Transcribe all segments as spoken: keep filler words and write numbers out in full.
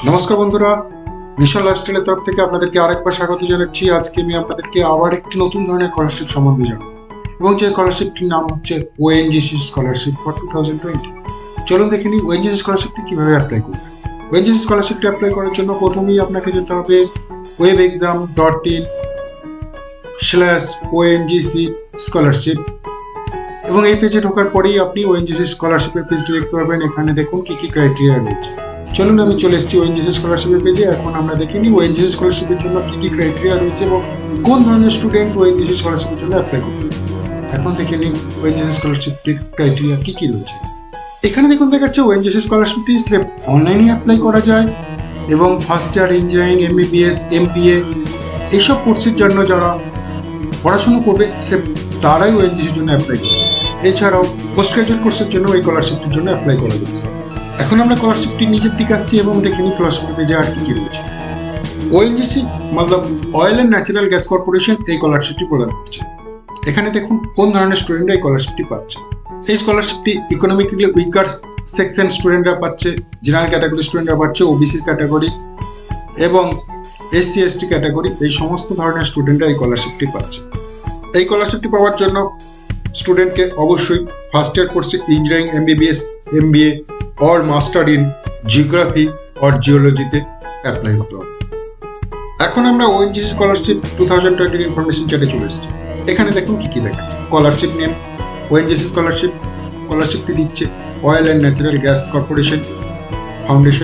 নমস্কার বন্ধুরা, মিশন লাইফস্টাইলের তরফ থেকে আপনাদেরকে আরেকবার স্বাগত জানাচ্ছি। আজকে আমি আপনাদেরকে আবার একটি নতুন ধরনের স্কলারশিপ সম্বন্ধে জানাবো এবং যে স্কলারশিপটির নাম হচ্ছে ONGC scholarship for two thousand twenty. চলুন দেখে নিই ওএনজিসি স্কলারশিপটি কিভাবে অ্যাপ্লাই করবেন। ওএনজিসি স্কলারশিপটি অ্যাপ্লাই করার জন্য প্রথমেই আপনাকে যেতে হবে web exam dot in slash ONGC scholarship এবং এই পেজে ঢোকার পরেই আপনি ওএনজিসি স্কলারশিপের পেজটি দেখতে পাবেন। এখানে দেখুন কি কি ক্রাইটেরিয়া রয়েছে। চলুন আমি চলে এসেছি ওএনজিসি স্কলারশিপের পেজে। এখন আমরা দেখে নিই ওএনজিসি স্কলারশিপের জন্য কি কি ক্রাইটেরিয়া রয়েছে এবং কোন ধরনের স্টুডেন্ট ওএনজিসি স্কলারশিপের জন্য অ্যাপ্লাই করবে। এখন দেখে নিই ওএনজিসি স্কলারশিপটির ক্রাইটেরিয়া কি কি রয়েছে। এখানে দেখুন দেখাচ্ছে ওএনজিসি স্কলারশিপটি স্রেফ অনলাইনে অ্যাপ্লাই করা যায় এবং first year engineering, MBBS, MPA এইসব কোর্সের জন্য যারা পড়াশোনা করবে স্রেফ তারাই ওএনজিসির জন্য অ্যাপ্লাই করবে। এছাড়াও পোস্ট গ্রাজুয়েট কোর্সের জন্য এই স্কলারশিপটির জন্য অ্যাপ্লাই করা যেতে পারে। এখন আমরা স্কলারশিপটি নিজের দিকে আসছি এবং দেখে নিই স্কলারশিপের পেজে আর কি কি রয়েছে। ওএনজিসি মতলব oil and natural gas corporation এই স্কলারশিপটি প্রদান করছে। এখানে দেখুন কোন ধরনের স্টুডেন্টরা এই স্কলারশিপটি পাচ্ছে। এই স্কলারশিপটি ইকোনমিক্যালি উইকার সেকশন স্টুডেন্টরা পাচ্ছে, জেনারেল ক্যাটাগরি স্টুডেন্টরা পাচ্ছে, ওবিসি ক্যাটাগরি এবং এসসি এসটি ক্যাটাগরি এই সমস্ত ধরনের স্টুডেন্টরা এই স্কলারশিপটি পাচ্ছে। এই স্কলারশিপটি পাওয়ার জন্য স্টুডেন্টকে অবশ্যই ফার্স্ট ইয়ার কোর্সে engineering, MBBS, MBA or master in geography or জিওলজিতে অ্যাপ্লাই হতে হবে। এখন আমরা ওএনজিসি স্কলারশিপ টু থাউজেন্ড টোয়েন্টির ইনফরমেশন চ্যাটে চলে এসেছি। এখানে দেখুন কি কি দেখাচ্ছে। স্কলারশিপ নেম ওএনজিসি স্কলারশিপ, স্কলারশিপটি দিচ্ছে oil and natural gas corporation foundation.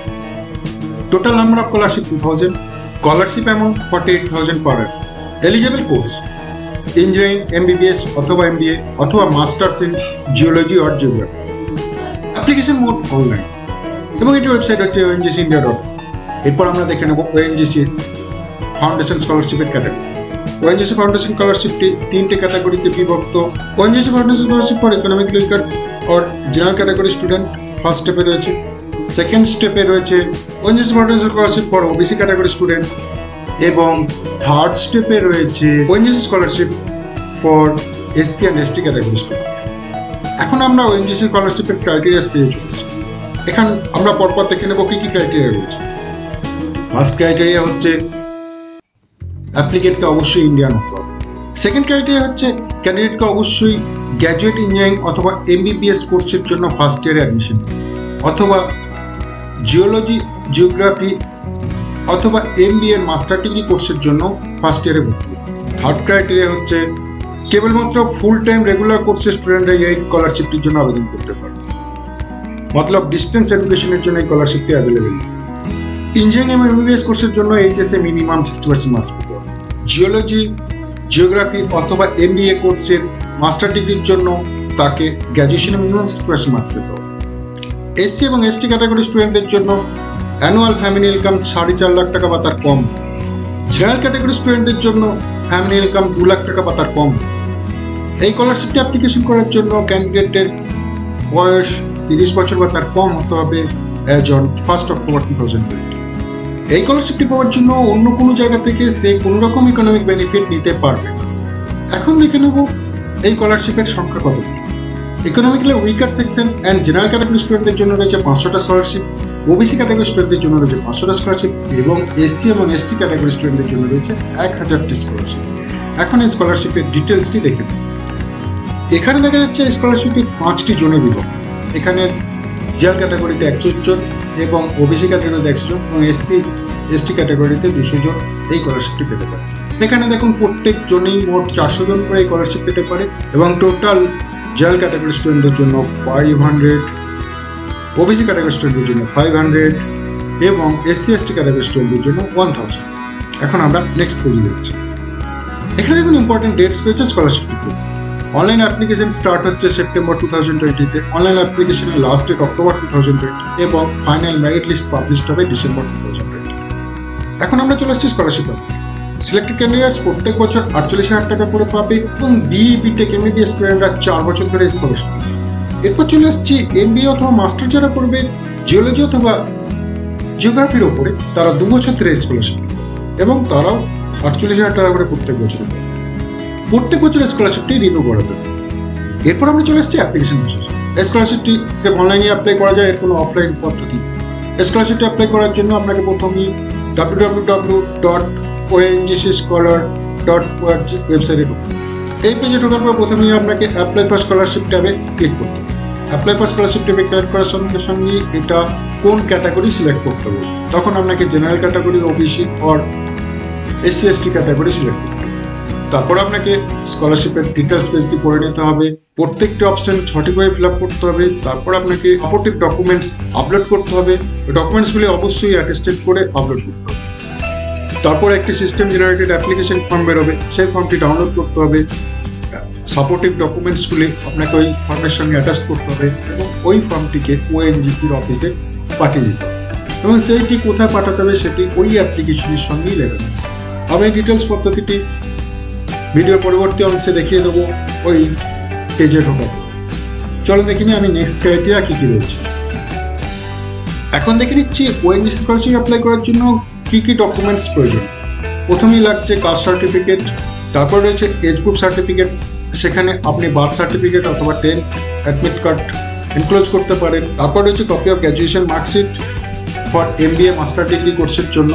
Total number of scholarship two thousand, scholarship amount forty eight thousand per year. Eligible course engineering, MBBS অথবা এমবিএ অথবা masters in geology or geography. Application mode online এবং এটি website হচ্ছে ONGC India dot. এরপর আমরা দেখে নেব ONGC foundation স্কলারশিপের ক্যাটাগরি। ওএনজিসি ফাউন্ডেশন স্কলারশিপটি তিনটে ক্যাটাগরিতে বিভক্ত। ONGC foundation scholarship for economically weaker or general category student first স্টেপে রয়েছে। সেকেন্ড স্টেপে রয়েছে ONGC foundation scholarship for OBC category student এবং থার্ড স্টেপে রয়েছে ONGC scholarship for SC and ST category student. এখন আমরা ওএনজিসি স্কলারশিপের ক্রাইটেরিয়া পেয়ে চলেছি। এখানে আমরা পরপর দেখে নেব কি কি ক্রাইটেরিয়া রয়েছে। ফার্স্ট ক্রাইটেরিয়া হচ্ছে অ্যাপ্লিকেন্টকে অবশ্যই ইন্ডিয়ান হতে হবে। সেকেন্ড ক্রাইটেরিয়া হচ্ছে ক্যান্ডিডেটকে অবশ্যই গ্র্যাজুয়েট ইঞ্জিনিয়ারিং অথবা এমবিবিএস কোর্সের জন্য ফার্স্ট ইয়ারে অ্যাডমিশন অথবা জিওলজি, জিওগ্রাফি অথবা এমবিএ মাস্টার ডিগ্রি কোর্সের জন্য ফার্স্ট ইয়ারে ভর্তি। থার্ড ক্রাইটেরিয়া হচ্ছে কেবলমাত্র ফুল টাইম রেগুলার কোর্সের স্টুডেন্টরা এই স্কলারশিপটির জন্য আবেদন করতে পারে, মতলব ডিস্টেন্স এডুকেশনের জন্য এই স্কলারশিপটি অ্যাভেলেবেল। ইঞ্জিনিয়ারিং এবং এমবিবিএস কোর্সের জন্য এইচএসএ মিনিমাম সিক্সটি পার্সেন্ট মার্কস পেতে হবে। জিওলজি, জিওগ্রাফি অথবা এমবিএ কোর্সের মাস্টার ডিগ্রির জন্য তাকে গ্র্যাজুয়েশনে মিনিমাম সিক্সটি পার্সেন্ট মার্কস পেতে হবে। এসসি এবং এসটি ক্যাটাগরি স্টুডেন্টদের জন্য অ্যানুয়াল ফ্যামিলি ইনকাম সাড়ে চার লাখ টাকা বা তার কম। জেনারেল ক্যাটাগরি স্টুডেন্টদের জন্য ফ্যামিলি ইনকাম দু লাখ টাকা বা তার কম। এই স্কলারশিপটি অ্যাপ্লিকেশন করার জন্য ক্যান্ডিডেটের বয়স তিরিশ বছর বা তার কম হতে হবে as on first October two thousand twenty. এই স্কলারশিপটি পাওয়ার জন্য অন্য কোনো জায়গা থেকে সে কোনো রকম ইকোনমিক বেনিফিট নিতে পারবে না। এখন দেখে নেব এই স্কলারশিপের সংখ্যা কত। Economically weaker section and general category স্টুডেন্টদের জন্য রয়েছে পাঁচশোটা স্কলারশিপ, ওবিসি ক্যাটাগরি স্টুডেন্টদের জন্য রয়েছে পাঁচশোটা স্কলারশিপ এবং এসসি এবং এসটি ক্যাটাগরি স্টুডেন্টদের জন্য রয়েছে এক হাজারটি স্কলারশিপ। এখন এই স্কলারশিপের ডিটেলসটি দেখে নিন। এখানে দেখা যাচ্ছে এই স্কলারশিপটি পাঁচটি জোনে বিভক্ত। এখানে জেনারেল ক্যাটাগরিতে একশো জন এবং ওবিসি ক্যাটাগরিতে একশো জন এবং এসসি এসটি ক্যাটাগরিতে দুশো জন এই স্কলারশিপটি পেতে পারে। এখানে দেখুন প্রত্যেক জনেই মোট চারশো জন করে এই স্কলারশিপ পেতে পারে এবং টোটাল জেনারেল ক্যাটাগরি স্টুডেন্টদের জন্য ফাইভ হান্ড্রেড, ওবিসি ক্যাটাগরি স্টুডেন্টদের জন্য ফাইভ হান্ড্রেড এবং এসসি এসটি ক্যাটাগরি স্টুডেন্টদের জন্য ওয়ান থাউজেন্ড। এখন আমরা নেক্সট পেজে যাচ্ছি। এখানে দেখুন ইম্পর্টেন্ট ডেটস রয়েছে স্কলারশিপটিতে। অনলাইন অ্যাপ্লিকেশন স্টার্ট হচ্ছে সেপ্টেম্বর টু থাউজেন্ড টোয়েন্টিতে, অনলাইন অ্যাপ্লিকেশনের last date October two thousand twenty এবং ফাইনাল মেরিট লিস্ট পাবলিশ হবে ডিসেম্বর টু থাউজেন্ড টোয়েন্টি। এখন আমরা চলে আসছি স্কলারশিপ। সিলেক্টেড ক্যান্ডিডেটস প্রত্যেক বছর আটচল্লিশ হাজার টাকা করে পাবে এবং বি বিটেক এমবিবিএস স্টুডেন্টরা চার বছর ধরে স্কলারশিপ। এরপর চলে আসছি এমবিএ অথবা মাস্টার যারা করবে জিওলজি অথবা জিওগ্রাফির ওপরে, তারা দু বছর ধরে স্কলারশিপ এবং তারাও আটচল্লিশ হাজার টাকা করে প্রত্যেক বছর পাবে। প্রত্যেক বছর স্কলারশিপটি রিনিউ করাতে হবে। এরপর আমরা চলে আসছি অ্যাপ্লিকেশন প্রসেস। স্কলারশিপটি সির্ফ অনলাইনে অ্যাপ্লাই করা যায়, এর কোনো অফলাইন পদ্ধতি স্কলারশিপটা অ্যাপ্লাই করার জন্য আপনাকে প্রথমেই W W W dot O N G C scholar dot ORG ওয়েবসাইটে ঢুকুন। এই পেজে ঢোকার পর প্রথমেই আপনাকে অ্যাপ্লাই ফর স্কলারশিপ ট্যাবে ক্লিক করতে হবে। অ্যাপ্লাই ফর স্কলারশিপ ট্যাবে ক্লিক করার সঙ্গে সঙ্গে এটা কোন ক্যাটাগরি সিলেক্ট করতে হবে, তখন আপনাকে general category, OBC or SC ST category select করতে হবে। তারপর আপনাকে স্কলারশিপের ডিটেলস পেজটি পড়ে নিতে হবে, প্রত্যেকটি অপশন সঠিকভাবে ফিল আপ করতে হবে। তারপর আপনাকে সাপোর্টিভ ডকুমেন্টস আপলোড করতে হবে, ডকুমেন্টসগুলি অবশ্যই অ্যাটেস্টেড করে আপলোড করতে হবে। তারপর একটি সিস্টেম জেনারেটেড অ্যাপ্লিকেশন ফর্ম বেরোবে, সেই ফর্মটি ডাউনলোড করতে হবে। সাপোর্টিভ ডকুমেন্টসগুলি আপনাকে ওই ফর্মের সঙ্গে অ্যাটাচ করতে হবে এবং ওই ফর্মটিকে ওএনজিসির অফিসে পাঠিয়ে দিতে হবে এবং সেইটি কোথায় পাঠাতে হবে সেটি ওই অ্যাপ্লিকেশনের সঙ্গেই লেখাতে হবে। আমি এই ডিটেলস পদ্ধতিটি ভিডিওর পরবর্তী অংশে দেখিয়ে দেবো ওই পেজে ঢোকার। চলো দেখে নিই আমি নেক্সট ক্রাইটেরিয়া কী কী রয়েছে। এখন দেখে নিচ্ছি ওএনজিসি স্কলারশিপ অ্যাপ্লাই করার জন্য কী কী ডকুমেন্টস প্রয়োজন। প্রথমেই লাগছে কাস্ট সার্টিফিকেট, তারপর রয়েছে এজ গ্রুপ সার্টিফিকেট, সেখানে আপনি বার্থ সার্টিফিকেট অথবা টেন্থ অ্যাডমিট কার্ড এনক্লোজ করতে পারেন। তারপর রয়েছে copy of graduation marksheet for MBA master degree কোর্সের জন্য।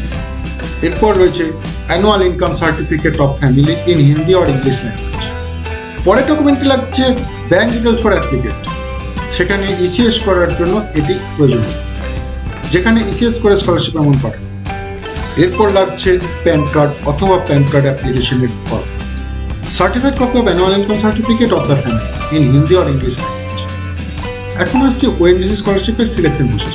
এরপর রয়েছে annual income certificate of family in Hindi or English language. পরের ডকুমেন্টটি লাগছে ব্যাঙ্ক ডিটেলস ফর অ্যাপ্লিকেন্ট, সেখানে ইসিএস করার জন্য এটি প্রয়োজন, যেখানে ইসিএস করে স্কলারশিপ অ্যামাউন্ট পাঠানো। এরপর লাগছে প্যান কার্ড অথবা প্যান কার্ড অ্যাপ্লিকেশনের form, certified copy of annual income certificate of the family in Hindi or English language. এখন আসছে ওএনজিসি স্কলারশিপের সিলেকশন প্রসেস।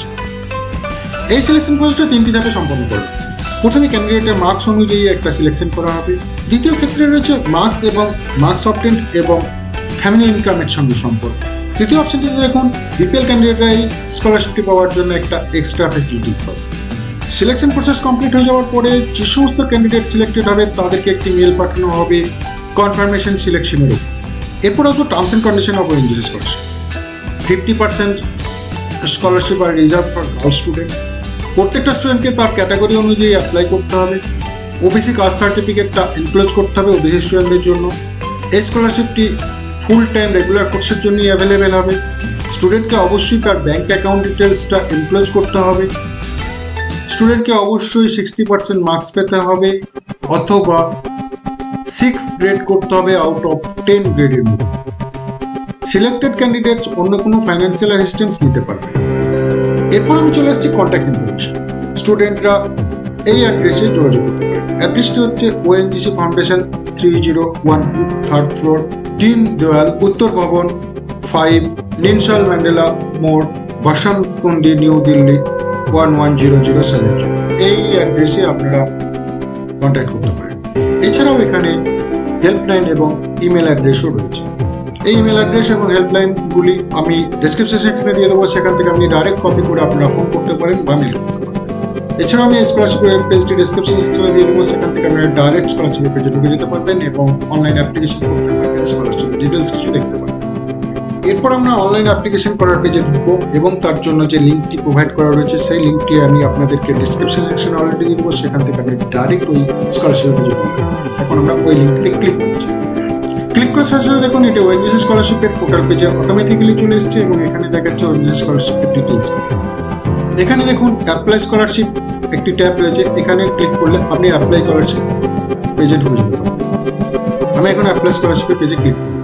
এই সিলেকশন প্রসেসটা তিনটি ধাপে সম্পন্ন করবে। প্রথমে ক্যান্ডিডেটের মার্কস অনুযায়ী একটা সিলেকশন করা হবে। দ্বিতীয় ক্ষেত্রে রয়েছে মার্কস এবং মার্কস অবটেন্ড এবং ফ্যামিলি ইনকামের সঙ্গে সম্পর্ক। তৃতীয় অপশনটিতে দেখুন বিপিএল ক্যান্ডিডেটরা এই স্কলারশিপটি পাওয়ার জন্য একটা এক্সট্রা ফেসিলিটিস পাবে। সিলেকশন প্রসেস কমপ্লিট হয়ে যাওয়ার পরে যে সমস্ত ক্যান্ডিডেট সিলেক্টেড হবে তাদেরকে একটি মেল পাঠানো হবে কনফার্মেশন সিলেকশনের উপর। এরপর আসবো terms and condition of ONGC scholarship. Fifty percent scholarship are reserve for all student. প্রত্যেকটা স্টুডেন্টকে তার ক্যাটাগরি অনুযায়ী অ্যাপ্লাই করতে হবে। ওবিসি কাস্ট সার্টিফিকেটটা এনক্লোজ করতে হবে ওবিসি স্টুডেন্টদের জন্য। এই স্কলারশিপটি ফুল টাইম রেগুলার কোর্সের জন্যই অ্যাভেলেবেল হবে। স্টুডেন্টকে অবশ্যই তার ব্যাঙ্ক অ্যাকাউন্ট ডিটেলসটা এনক্লোজ করতে হবে। স্টুডেন্টকে অবশ্যই সিক্সটি পার্সেন্ট মার্কস পেতে হবে অথবা সিক্স গ্রেড করতে হবে আউট অফ টেন গ্রেডের মধ্যে। সিলেক্টেড ক্যান্ডিডেটস অন্য কোনো ফাইন্যান্সিয়াল অ্যাসিস্ট্যান্স নিতে পারবে। এরপর আমি চলে আসছি কন্ট্যাক্ট ইনফরমেশন। স্টুডেন্টরা এই অ্যাড্রেসে যোগাযোগ করতে পারে। অ্যাড্রেসটি হচ্ছে ONGC foundation three zero one two third floor, Deen Dayal Uttar Bhawan five, Nelson Mandela মোড়, Vasant Kunj, New Delhi one one zero zero seven. এই অ্যাড্রেসে আপনারা কন্ট্যাক্ট করতে পারেন। এছাড়াও এখানে হেল্পলাইন এবং ইমেল অ্যাড্রেসও রয়েছে। এই ইমেল অ্যাড্রেস এবং হেল্পলাইনগুলি আমি ডেসক্রিপশন সেকশনে দিয়ে দেবো, সেখান থেকে আপনি ডাইরেক্ট কপি করে আপনারা ফোন করতে পারেন বা মেল করতে পারেন। এছাড়াও আমি স্কলারশিপের পেজটি ডেসক্রিপশন সেকশনে দিয়ে দেবো, সেখান থেকে আপনারা ডাইরেক্ট স্কলারশিপের পেজে ঢুকে যেতে পারবেন এবং অনলাইন অ্যাপ্লিকেশন করতে পারবেন, স্কলারশিপের ডিটেলস কিছু দেখতে পারবেন। এরপর আমরা অনলাইন অ্যাপ্লিকেশন করার পেজে ঢুকবো এবং তার জন্য যে লিঙ্কটি প্রোভাইড করা রয়েছে সেই লিঙ্কটি আমি আপনাদেরকে ডেসক্রিপশন সেকশনে অলরেডি দিয়ে দেবো, সেখান থেকে আপনি ডাইরেক্ট ওই স্কলারশিপের পেজে ঢুকবেন। এখন আমরা ওই লিঙ্কটিতে ক্লিক করছি। ক্লিক করার সাথে সাথে দেখুন এটা ওএনজিসি স্কলারশিপের পোর্টাল পেজে অটোমেটিক্যালি চলে এসেছে এবং এখানে দেখাচ্ছে ওএনজিসি স্কলারশিপের ডিটেলস। এখানে দেখুন অ্যাপ্লাই স্কলারশিপ একটি ট্যাব রয়েছে, এখানে ক্লিক করলে আপনি অ্যাপ্লাই স্কলারশিপ পেজে ঢুকে যেতে পারবেন। আমি এখন অ্যাপ্লাই স্কলারশিপের পেজে ক্লিক করি,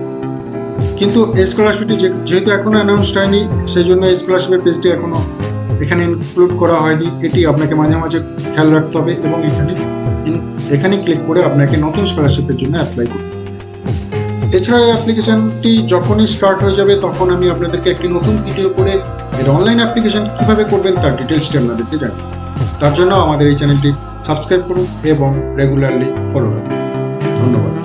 কিন্তু এই স্কলারশিপটি যেহেতু এখনো অ্যানাউন্সড হয়নি সেই জন্য এই স্কলারশিপের পেজটি এখনো এখানে ইনক্লুড করা হয়নি। এটি আপনাকে মাঝে মাঝে খেয়াল রাখতে হবে এবং এখানে এখানে ক্লিক করে আপনাকে নতুন স্কলারশিপের জন্য অ্যাপ্লাই করতে হবে। এছাড়া এই অ্যাপ্লিকেশনটি যখনই স্টার্ট হয়ে যাবে তখন আমি আপনাদেরকে একটি নতুন ভিডিও করে এর অনলাইন অ্যাপ্লিকেশন কীভাবে করবেন তার ডিটেলসটি আপনাদেরকে জানাবো। তার জন্য আমাদের এই চ্যানেলটি সাবস্ক্রাইব করুন এবং রেগুলারলি ফলো রাখুন। ধন্যবাদ।